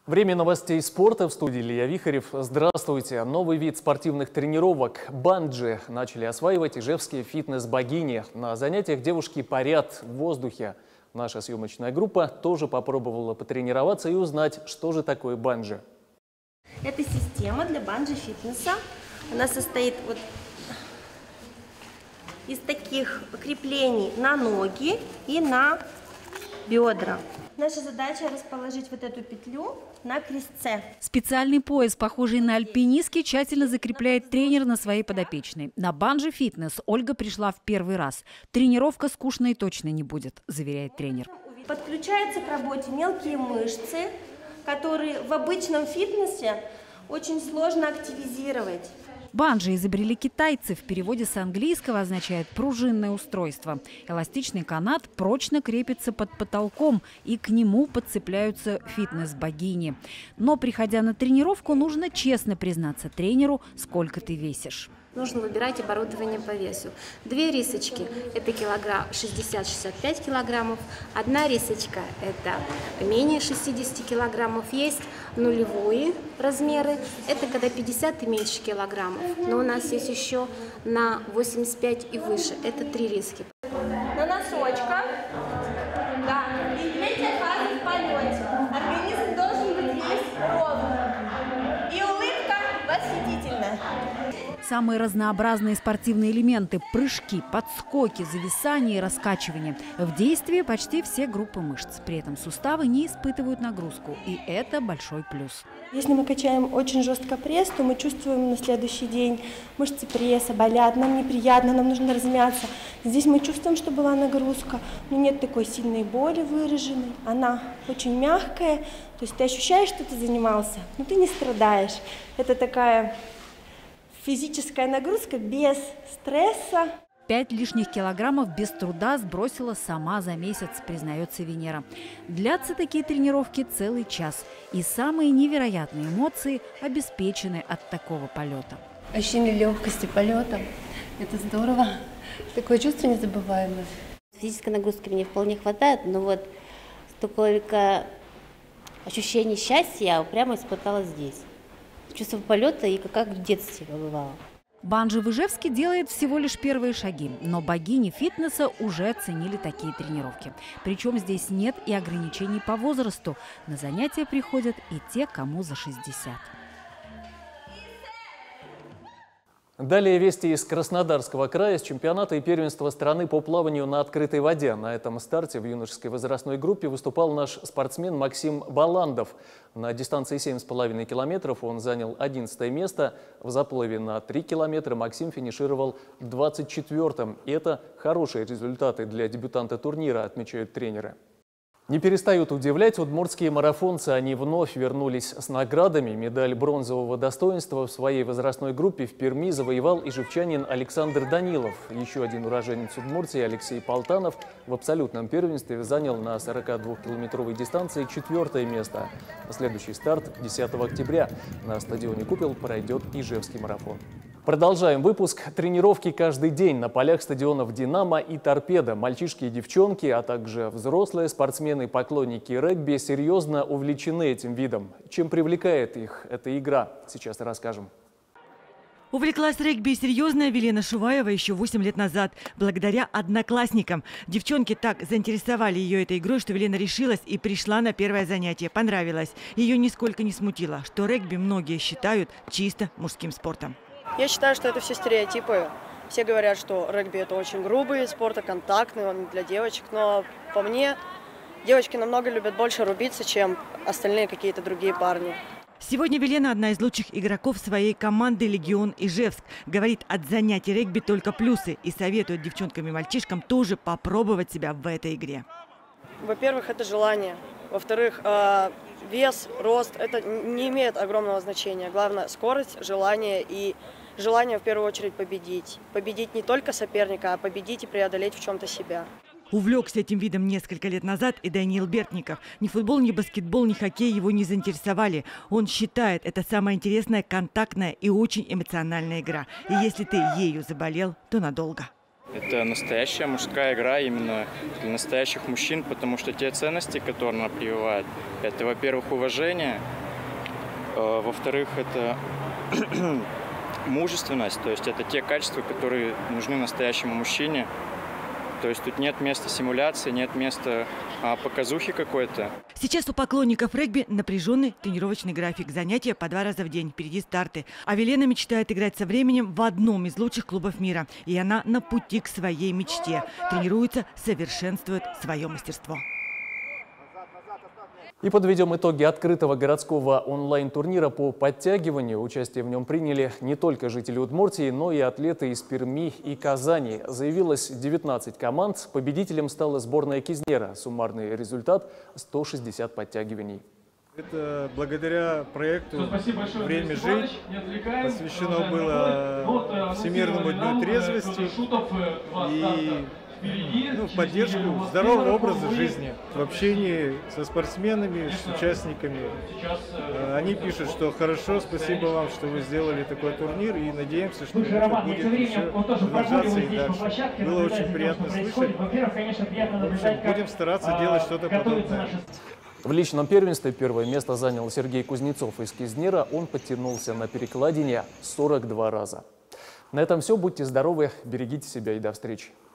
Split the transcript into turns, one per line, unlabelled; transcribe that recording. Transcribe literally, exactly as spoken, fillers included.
Время новостей спорта. В студии Илья Вихарев. Здравствуйте. Новый вид спортивных тренировок – банджи начали осваивать ижевские фитнес-богини. На занятиях девушки парят в воздухе. Наша съемочная группа тоже попробовала потренироваться и узнать, что же такое банджи.
Это система для банджи-фитнеса. Она состоит вот из таких креплений на ноги и на бедра. Наша задача расположить вот эту петлю на крестце.
Специальный пояс, похожий на альпинистский, тщательно закрепляет тренер на своей подопечной. На банджи-фитнес Ольга пришла в первый раз. Тренировка скучной точно не будет, заверяет тренер.
Подключаются к работе мелкие мышцы, которые в обычном фитнесе очень сложно активизировать.
Банджи изобрели китайцы. В переводе с английского означает «пружинное устройство». Эластичный канат прочно крепится под потолком, и к нему подцепляются фитнес-богини. Но, приходя на тренировку, нужно честно признаться тренеру, сколько ты весишь.
Нужно выбирать оборудование по весу. Две рисочки – это килограмм шестьдесят-шестьдесят пять килограммов. Одна рисочка – это менее шестидесяти килограммов. Есть нулевые размеры – это когда пятьдесят и меньше килограммов. Но у нас есть еще на восемьдесят пять и выше – это три риски.
На носочках. Да. И третья фаза в полете. Организм должен быть весь ровный. И улыбка восхитительная.
Самые разнообразные спортивные элементы – прыжки, подскоки, зависания и раскачивания. В действии почти все группы мышц. При этом суставы не испытывают нагрузку. И это большой плюс.
Если мы качаем очень жестко пресс, то мы чувствуем на следующий день мышцы пресса болят, нам неприятно, нам нужно размяться. Здесь мы чувствуем, что была нагрузка, но нет такой сильной боли выраженной. Она очень мягкая, то есть ты ощущаешь, что ты занимался, но ты не страдаешь. Это такая физическая нагрузка без стресса.
Пять лишних килограммов без труда сбросила сама за месяц, признается Венера. Длятся такие тренировки целый час. И самые невероятные эмоции обеспечены от такого полета.
Ощущение легкости полета. Это здорово. Такое чувство незабываемое.
Физической нагрузки мне вполне хватает, но вот только ощущение счастья я прямо испытала здесь. Чувство полета и как в детстве бывало.
Банджи в Ижевске делает всего лишь первые шаги, но богини фитнеса уже оценили такие тренировки. Причем здесь нет и ограничений по возрасту. На занятия приходят и те, кому за шестьдесят.
Далее вести из Краснодарского края с чемпионата и первенства страны по плаванию на открытой воде. На этом старте в юношеской возрастной группе выступал наш спортсмен Максим Баландов. На дистанции семь с половиной километров он занял одиннадцатое место. В заплыве на три километра Максим финишировал двадцать четвёртым. И это хорошие результаты для дебютанта турнира, отмечают тренеры. Не перестают удивлять удмуртские марафонцы. Они вновь вернулись с наградами. Медаль бронзового достоинства в своей возрастной группе в Перми завоевал ижевчанин Александр Данилов. Еще один уроженец Удмуртии Алексей Полтанов в абсолютном первенстве занял на сорокадвухкилометровой дистанции четвертое место. Следующий старт десятого октября. На стадионе «Купел» пройдет ижевский марафон. Продолжаем выпуск. Тренировки каждый день на полях стадионов «Динамо» и «Торпедо». Мальчишки и девчонки, а также взрослые спортсмены и поклонники регби серьезно увлечены этим видом. Чем привлекает их эта игра, сейчас расскажем.
Увлеклась регби серьезная Велена Шуваева еще восемь лет назад, благодаря одноклассникам. Девчонки так заинтересовали ее этой игрой, что Велена решилась и пришла на первое занятие. Понравилось. Ее нисколько не смутило, что регби многие считают чисто мужским спортом.
Я считаю, что это все стереотипы. Все говорят, что регби – это очень грубый спорт, контактный, он для девочек. Но по мне, девочки намного любят больше рубиться, чем остальные какие-то другие парни.
Сегодня Велена одна из лучших игроков своей команды «Легион Ижевск». Говорит, от занятий регби только плюсы и советует девчонкам и мальчишкам тоже попробовать себя в этой игре.
Во-первых, это желание. Во-вторых, вес, рост – это не имеет огромного значения. Главное – скорость, желание и желание в первую очередь победить. Победить не только соперника, а победить и преодолеть в чем-то себя.
Увлекся этим видом несколько лет назад и Даниил Бертников. Ни футбол, ни баскетбол, ни хоккей его не заинтересовали. Он считает, это самая интересная, контактная и очень эмоциональная игра. И если ты ею заболел, то надолго.
Это настоящая мужская игра именно для настоящих мужчин, потому что те ценности, которые она прививает, это, во-первых, уважение, э, во-вторых, это мужественность, то есть это те качества, которые нужны настоящему мужчине. То есть тут нет места симуляции, нет места а, показухи какой-то.
Сейчас у поклонников регби напряженный тренировочный график. Занятия по два раза в день. Впереди старты. А Велена мечтает играть со временем в одном из лучших клубов мира. И она на пути к своей мечте. Тренируется, совершенствует свое мастерство.
И подведем итоги открытого городского онлайн-турнира по подтягиванию. Участие в нем приняли не только жители Удмуртии, но и атлеты из Перми и Казани. Заявилось девятнадцать команд. Победителем стала сборная Кизнера. Суммарный результат – сто шестьдесят подтягиваний.
Это благодаря проекту «Время жить» посвящено было Всемирному дню трезвости и ну, в поддержку здорового образа жизни. В общении со спортсменами, с участниками. Они пишут, что хорошо, спасибо вам, что вы сделали такой турнир, и надеемся, что это будет еще продолжаться и дальше. Было очень приятно слышать. В общем, будем стараться делать что-то подобное.
В личном первенстве первое место занял Сергей Кузнецов из Кизнера. Он подтянулся на перекладине сорок два раза. На этом все. Будьте здоровы, берегите себя и до встречи.